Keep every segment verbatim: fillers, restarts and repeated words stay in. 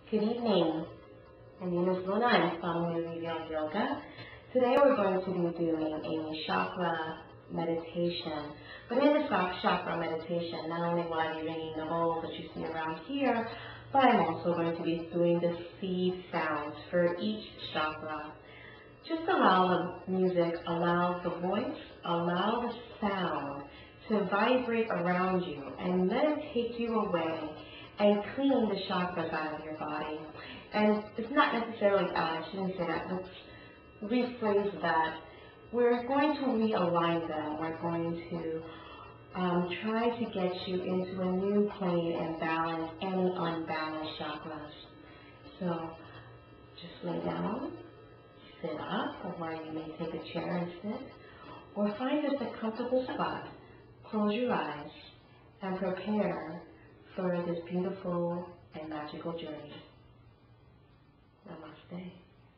Good evening. My name is Luna. I'm from Revealed Yoga. Today we're going to be doing a chakra meditation. But in this chakra meditation, not only will I be ringing the bowls that you see around here, but I'm also going to be doing the seed sounds for each chakra. Just allow the music, allow the voice, allow the sound to vibrate around you and let it take you away and clean the chakras out of your body. And it's not necessarily out, I shouldn't say that, let's rephrase that. We're going to realign them. We're going to um, try to get you into a new plane and balance any unbalanced chakras. So just lay down, sit up, or you may take a chair and sit, or find just a comfortable spot. Close your eyes and prepare for this beautiful and magical journey. Namaste.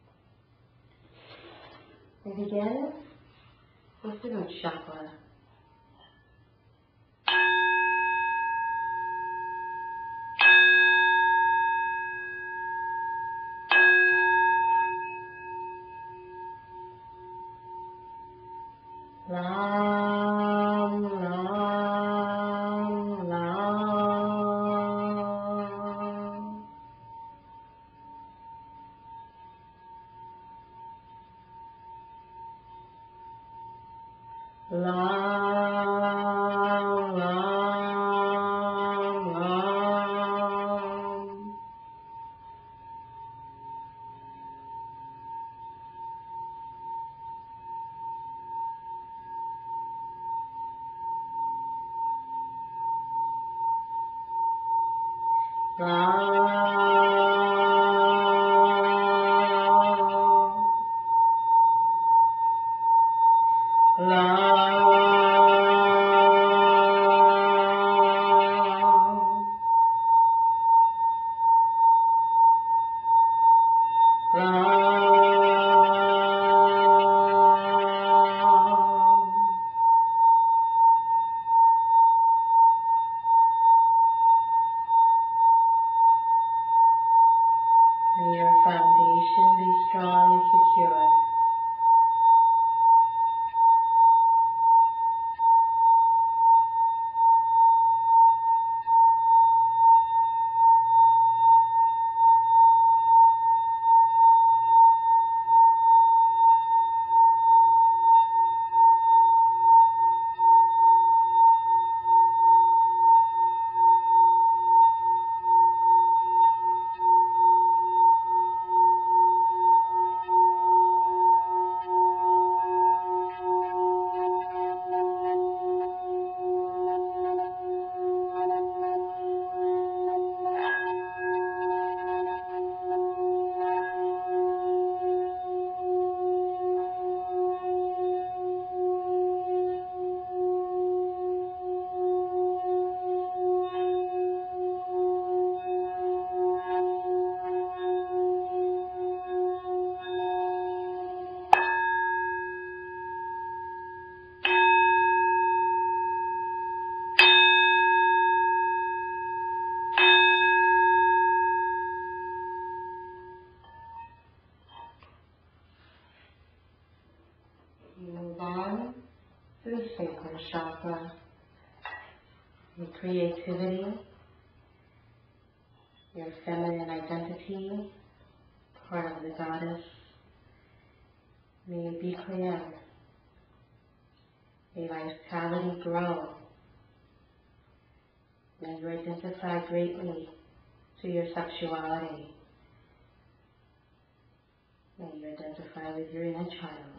We begin with the root chakra. Lam, lam, lam. Lam, lam, lam. May your foundation be strong and secure. Move on to the sacral chakra. Your creativity, your feminine identity, part of the goddess. May it be clear. May vitality grow. May you identify greatly to your sexuality. May you identify with your inner child.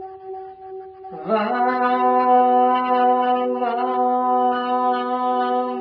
Vam, vam,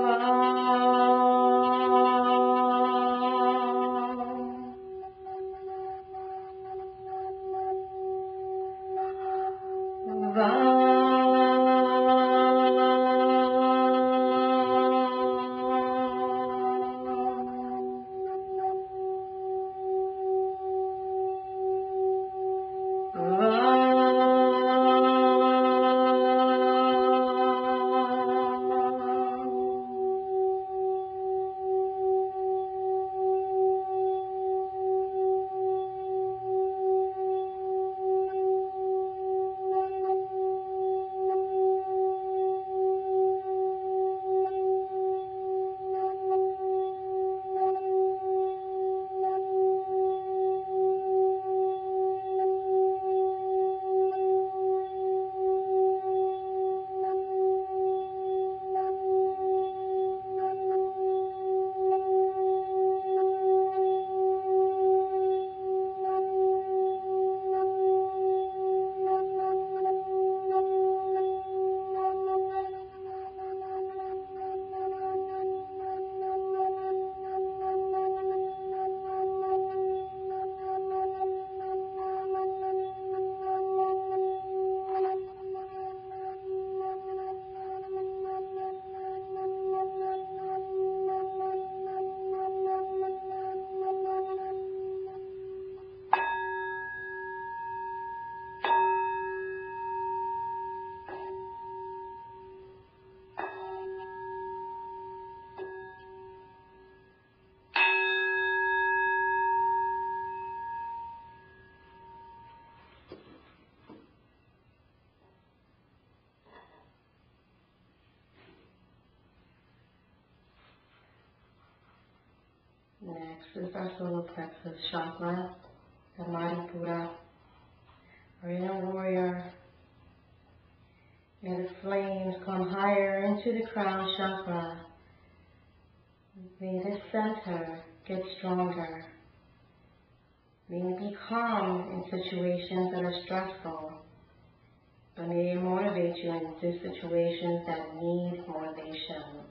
Next is our solar plexus chakra, the Manipura, our inner warrior. May the flames come higher into the crown chakra. May the center get stronger. May you be calm in situations that are stressful, but may it motivate you into situations that need motivation.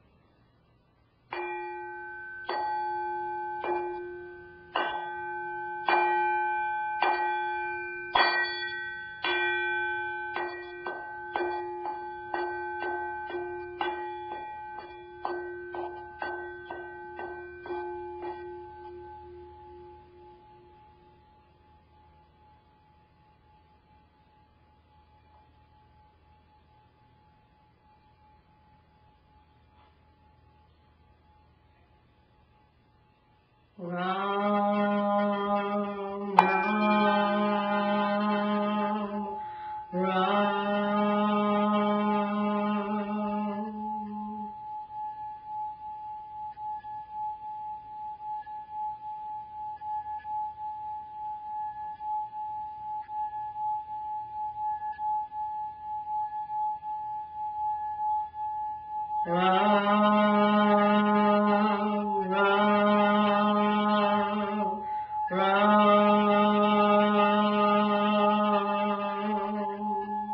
Ram, Ram, Ram. Ram, Ram, Ram.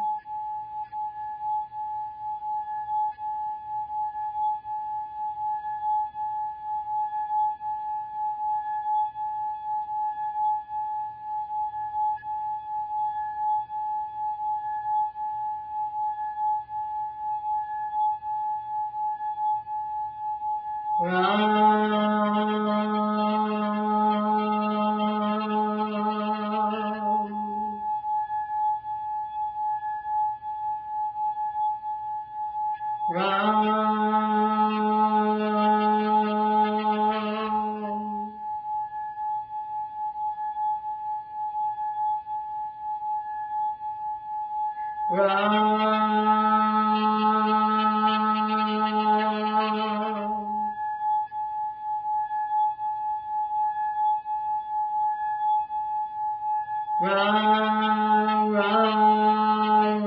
Ram, Ram,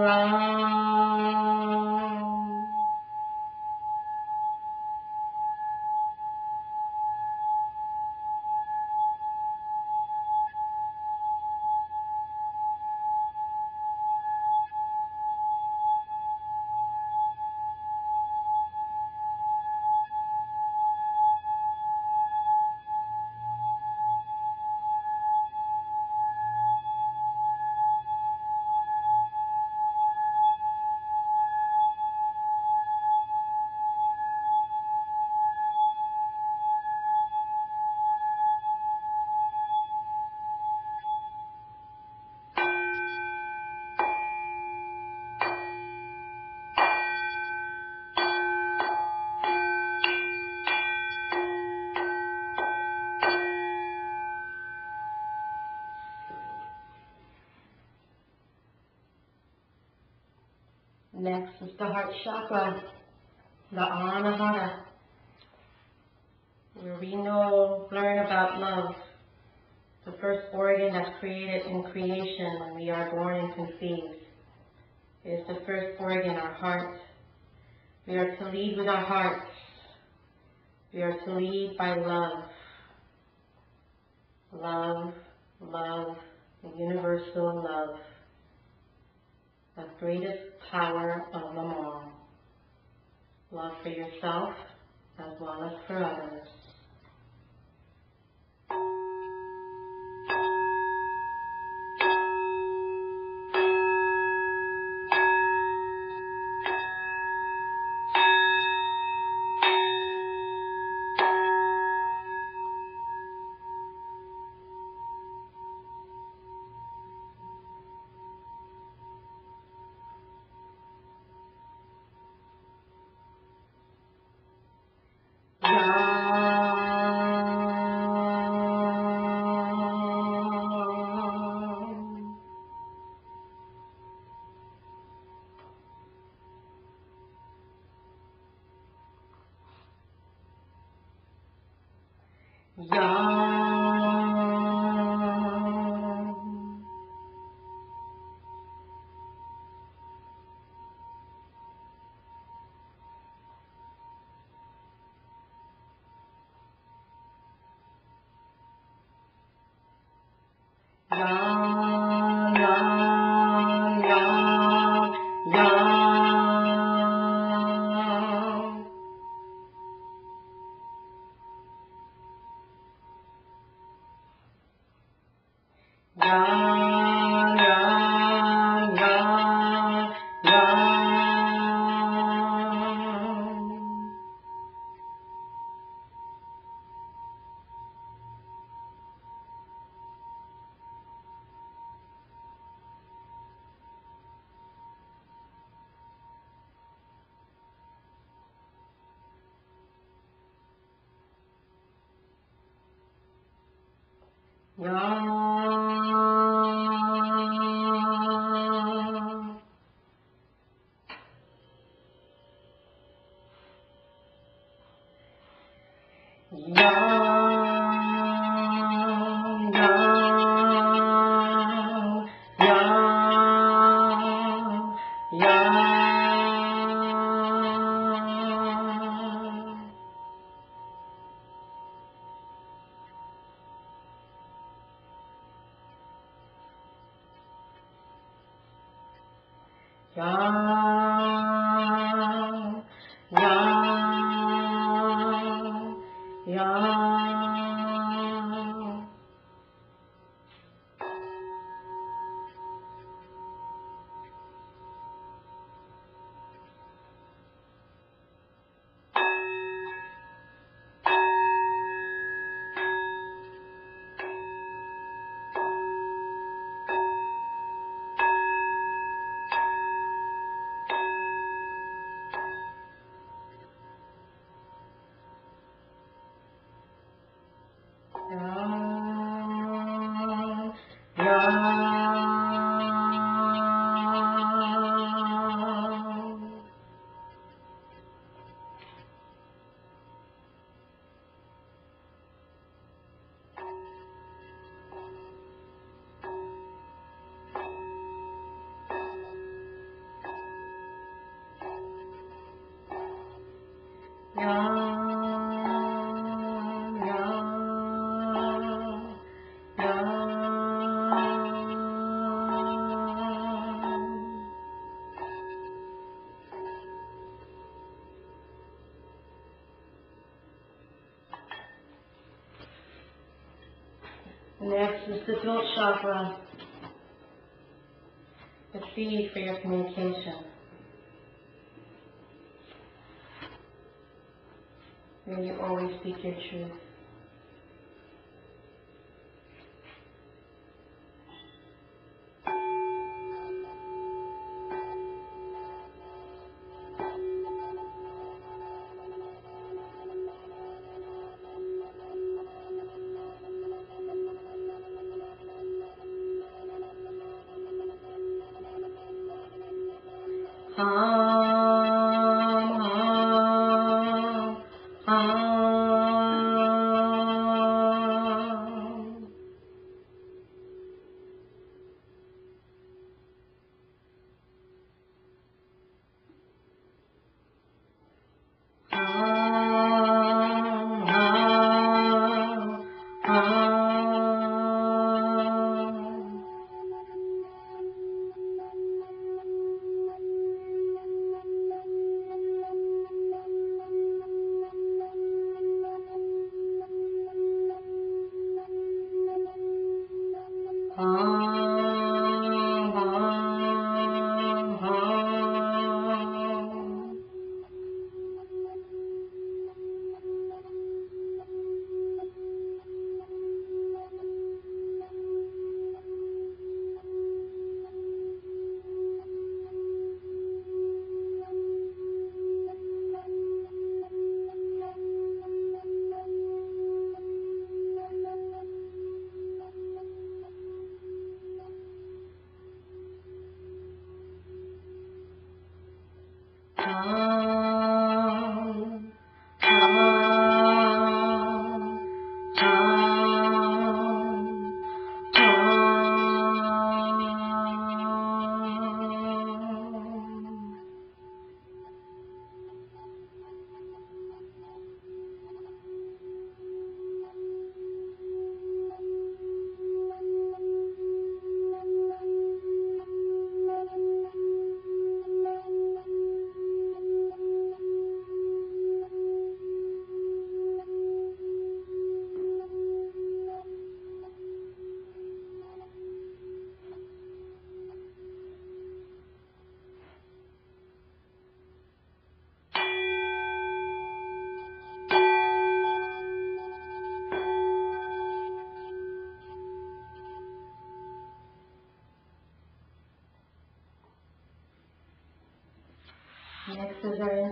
Ram. Next is the heart chakra, the Anahata, where we know, learn about love, the first organ that's created in creation when we are born and conceived. It is the first organ, our heart. We are to lead with our hearts. We are to lead by love. Love, love, the universal love, the greatest power of them all. Love for yourself as well as for others. Ram, Next is the throat chakra, the seed for your communication. May you always speak your truth.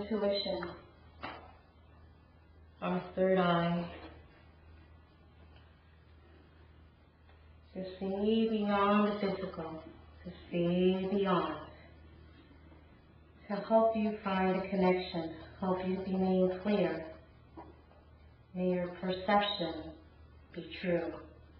intuition, our third eye, to see beyond the physical, to see beyond, to help you find a connection, help you be made clear. May your perception be true.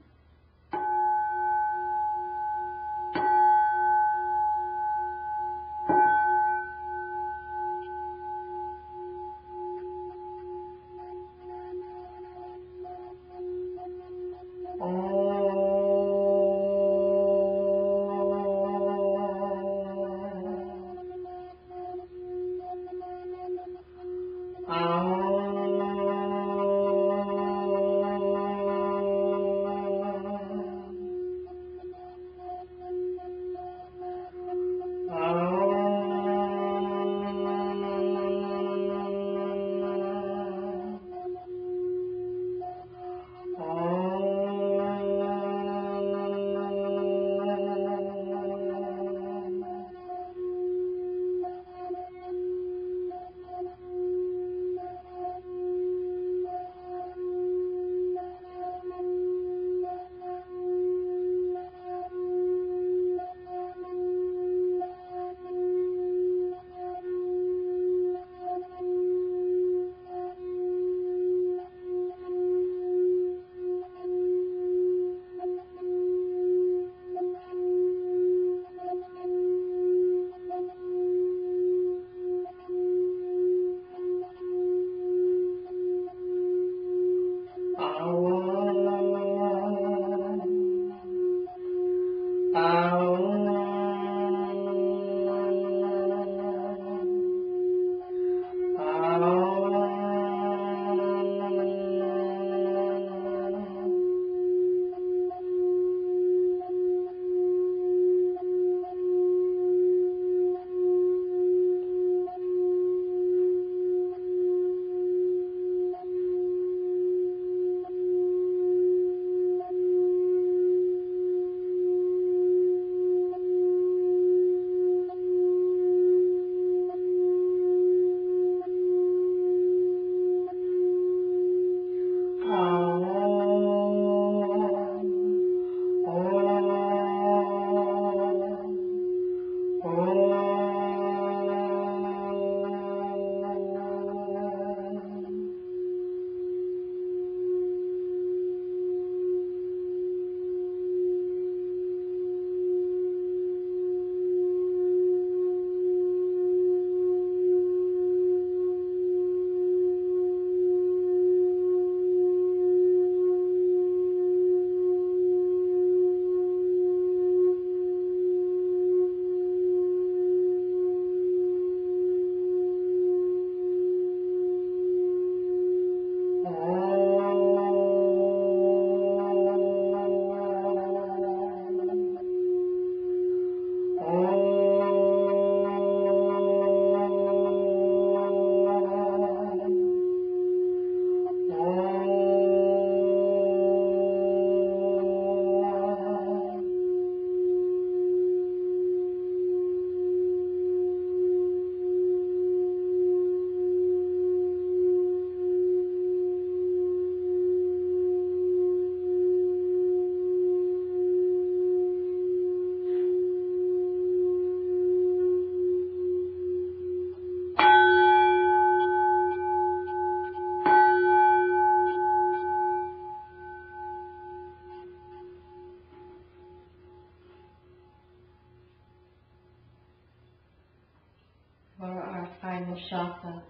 For our final chakra,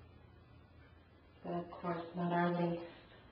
but of course not our least.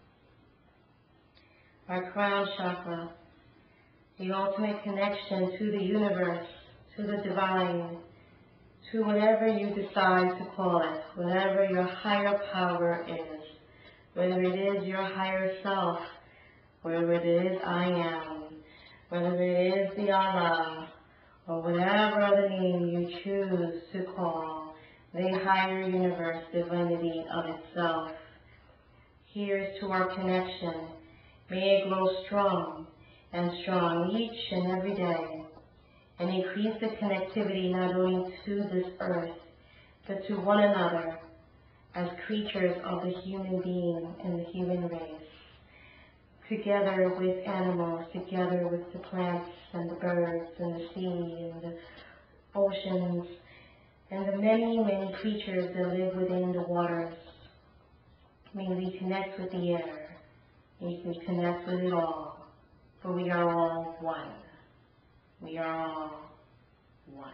Our crown chakra, the ultimate connection to the universe, to the divine, to whatever you decide to call it, whatever your higher power is, whether it is your higher self, whether it is I am, whether it is the Allah, or whatever other name you choose to call the higher universe divinity of itself. Here's to our connection. May it grow strong and strong each and every day, and increase the connectivity not only to this earth, but to one another as creatures of the human being and the human race, together with animals, together with the plants and the birds and the sea and the oceans and the many, many creatures that live within the waters. May we connect with the air. May we connect with it all, for we are all one. We are all one.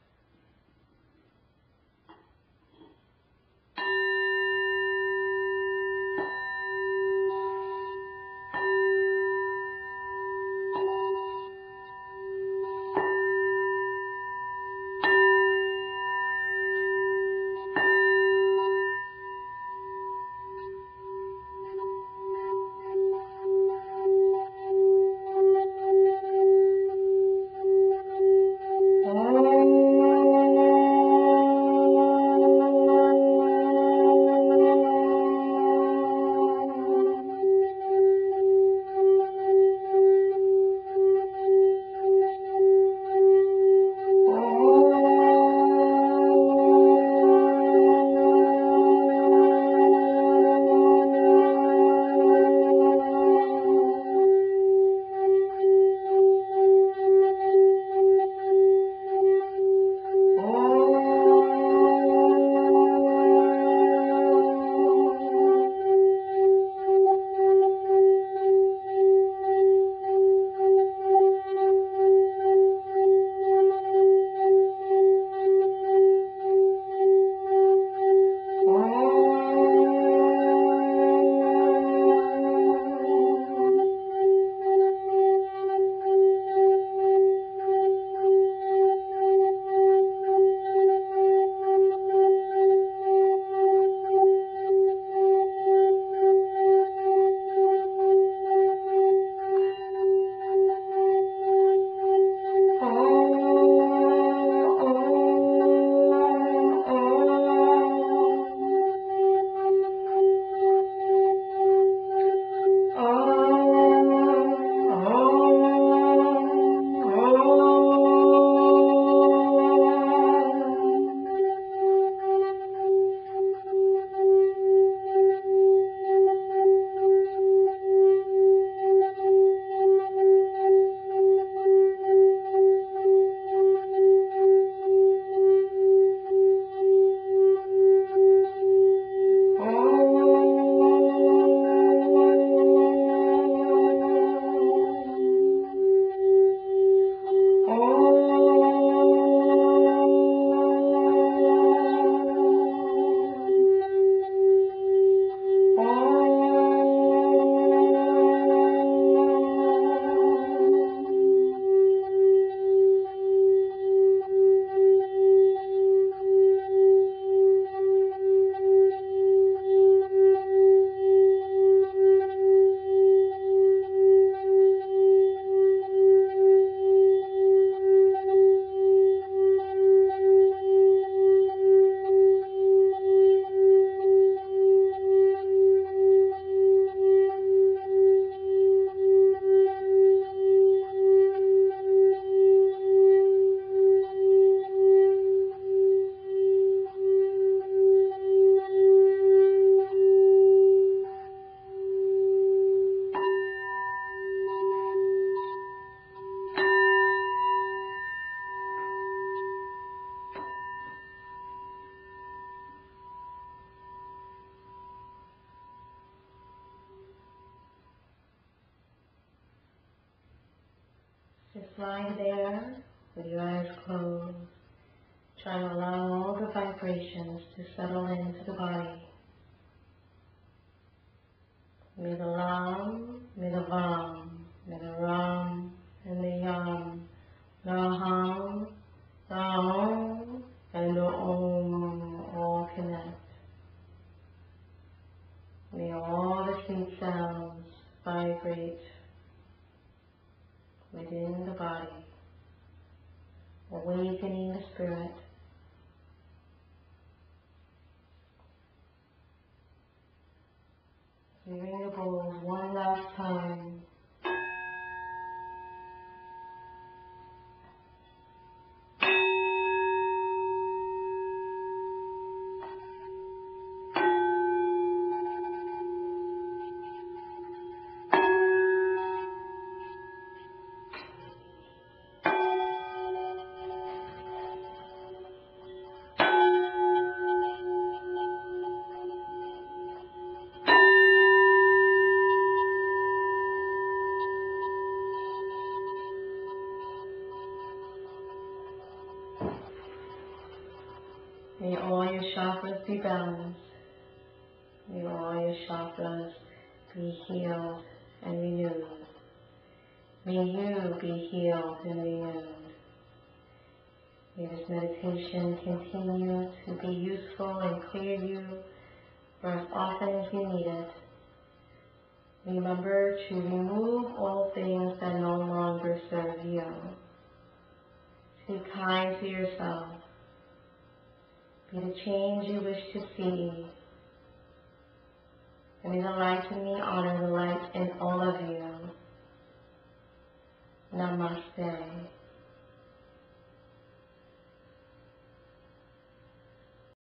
Just lying there with your eyes closed, trying to allow all the vibrations to settle into the body. May the lam, may the vam, may the ram, and the yam, the ham, the om, and the om all connect. May all the sweet sounds vibrate within the body, awakening the spirit. balance. May all your chakras be healed and renewed. May you be healed and renewed. May this meditation continue to be useful and clear you for as often as you need it. Remember to remove all things that no longer serve you. Be kind to yourself. Be the change you wish to see. And may the light in me honor the light in all of you. Namaste.